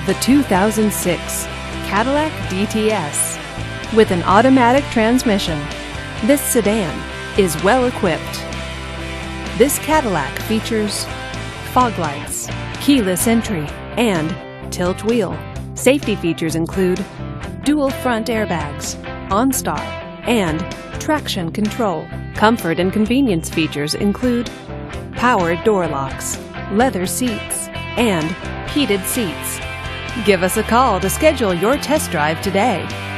the 2006 Cadillac DTS. With an automatic transmission, this sedan is well equipped. This Cadillac features fog lights, keyless entry, and tilt wheel. Safety features include dual front airbags, OnStar, and traction control. Comfort and convenience features include power door locks, leather seats, and heated seats. Give us a call to schedule your test drive today.